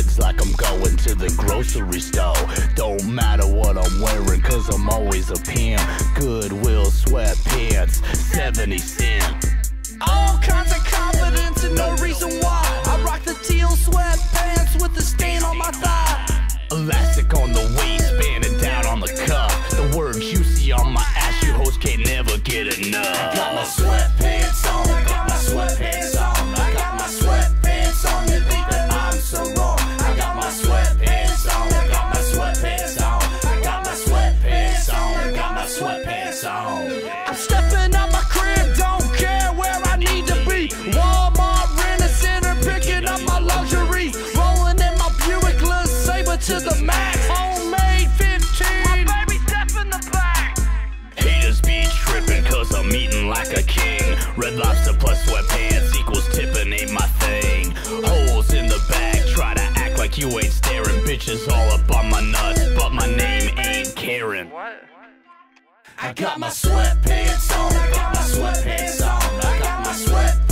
goods like I'm going to the grocery store. Don't matter what I'm wearing, cause I'm always a pimp. Goodwill sweatpants, 70 cents. All kinds of confidence and no reason why. I rock the teal sweatpants with the stain on my thigh. Elastic on the waistband and down on the cuff. The words you see on my ass, you hoes can't never get enough. I got my sweatpants on, I got my sweatpants on, I got my sweatpants on. You think that I'm so wrong? I got my sweatpants on, I got my sweatpants on, I got my sweatpants on, I got my sweatpants on. I'm stepping out my crib, don't care where I need to be. Walmart, Rent-A-Center, picking up my luxury. Rolling in my Buick LeSabre to the max. Homemade 15, my baby step in the back. Haters be tripping cause I'm eating like a king. Red Lobster plus sweatpants equals tipping ain't my thing. Holes in the bag, try to act like you ain't staring. Bitches all up on my nuts, but my name ain't Karen. I got my sweatpants on, I got my sweatpants on, I got my sweatpants